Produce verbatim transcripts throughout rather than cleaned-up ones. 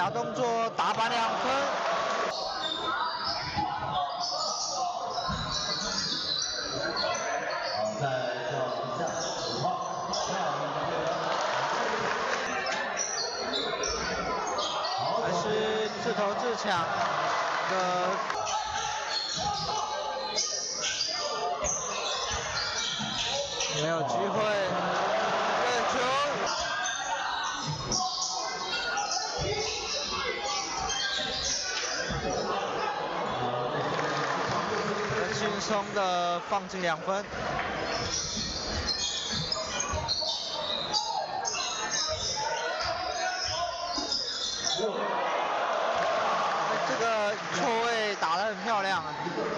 假动作打板两分。还是自投自抢的。没有机会，任球，很轻松的放进两分。这个错位打得很漂亮啊！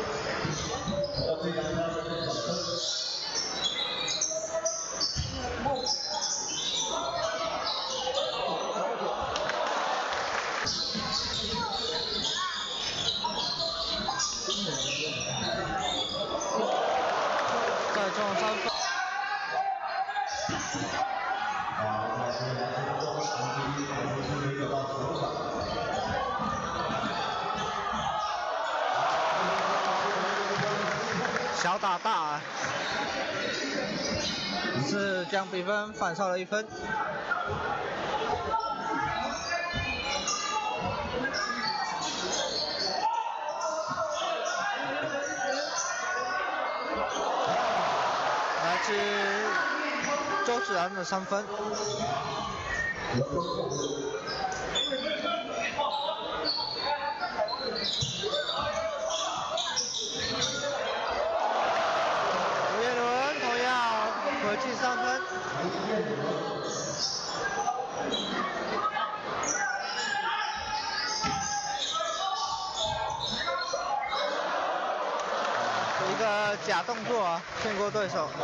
再中三分。小打大啊，是将比分反超了一分。来自周子然的三分。吴彦伦同样回进三分。一个假动作啊，骗过对手。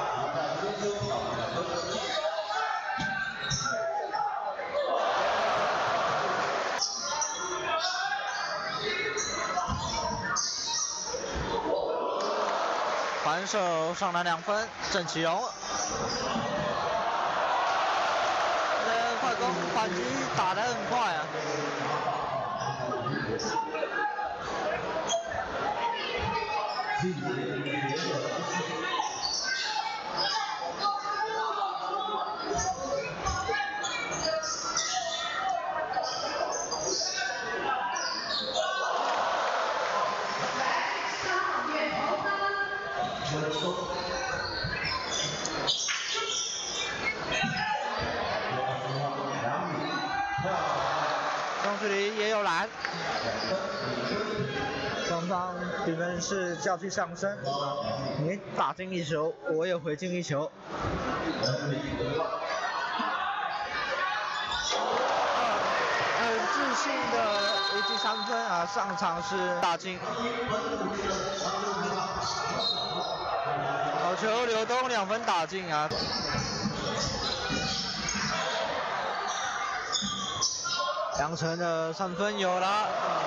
反手上篮两分，郑启荣。这快攻反击打得很快啊。中距离也有篮，双方比分是交替上升，你打进一球，我也回进一球。很自信的一记三分啊，上场是打进。好球流动，两分打进啊。杨晨的三分有了。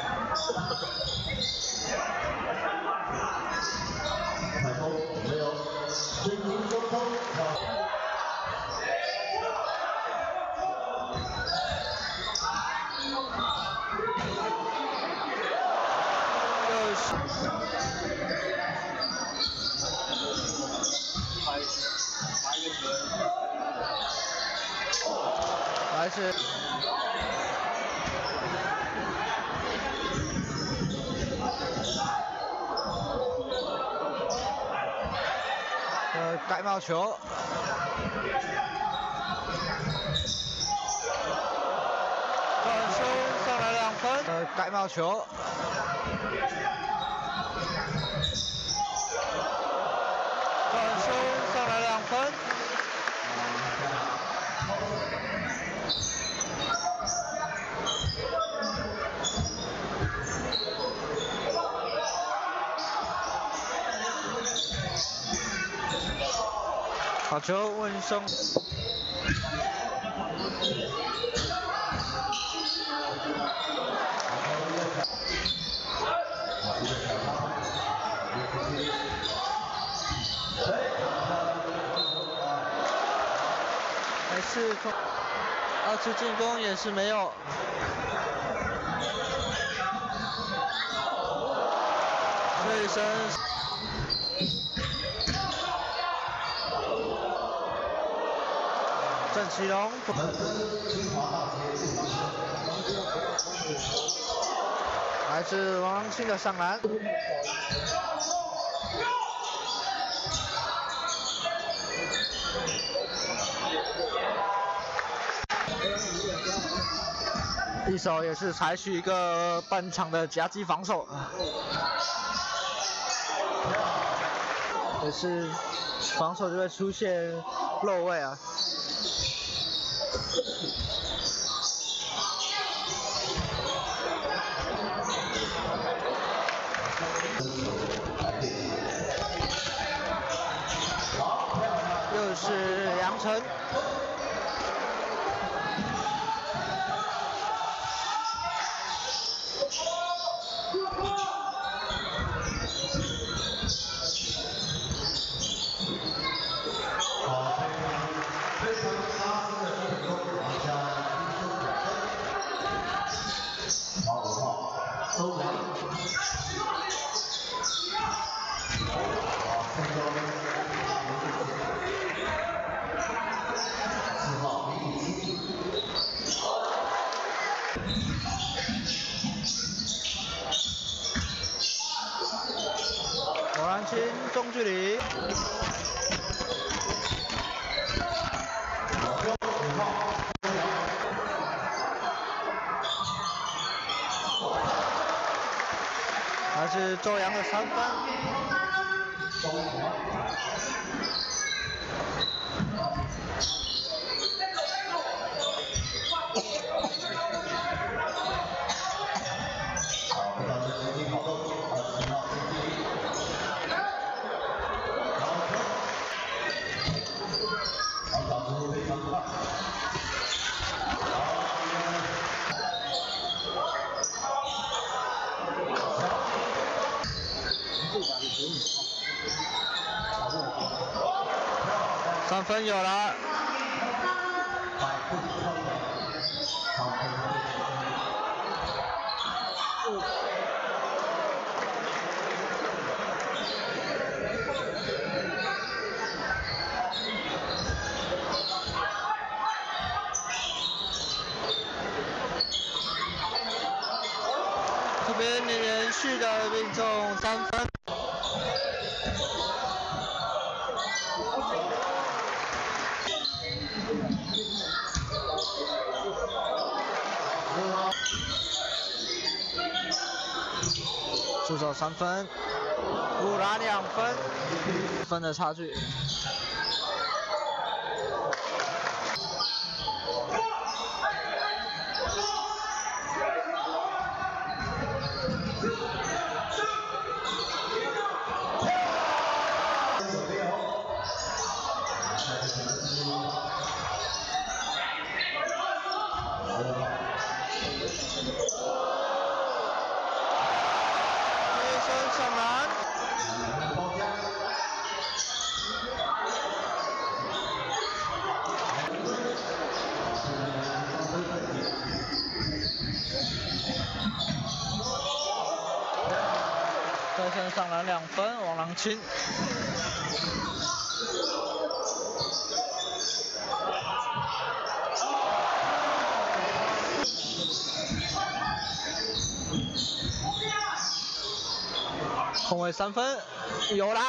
又是。还是。呃，盖帽球，转身上来两分，呃，盖帽球，转身上来两分，好球，温松。还是从二次进攻也是没有。 生。郑奇隆，来自王朗清的上篮。一手也是采取一个半场的夹击防守，也是防守就会出现漏位啊。又是杨晨。王朗清中距离。还是周洋的三分。三分有了。这边连续的命中三分。出手三分，五篮两分，分的差距。上篮，再胜上篮两分，王朗清。空位三分，有啦！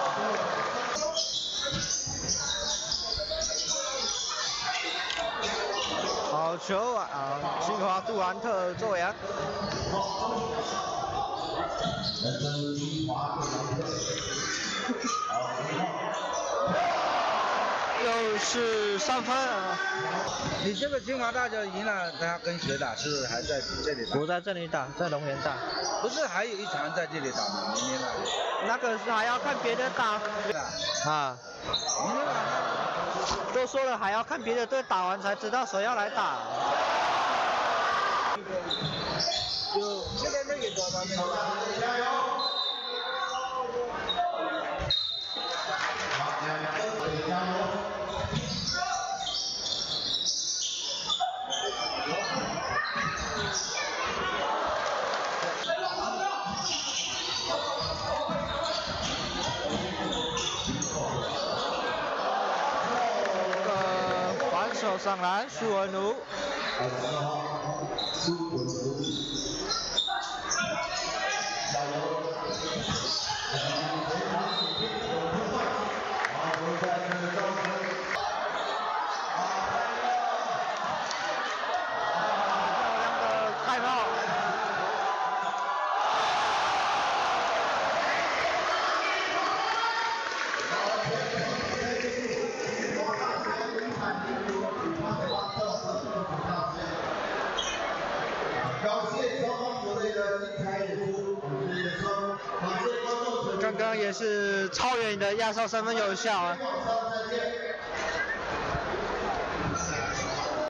好球啊！啊，清华杜兰特周洋。又是三分啊！ 你这个清华大学赢了，他跟谁打？是不是还在这里打？ 不在这里打，在龙岩打。 不是还有一场在这里打吗？明天打。 那个是还要看别的打。啊。 明天晚上。 都说了还要看别的队打完才知道谁要来打。 有现在那个多少名？加油！加油！ 上篮，苏文儒。刚刚也是超远的压哨三分有效啊。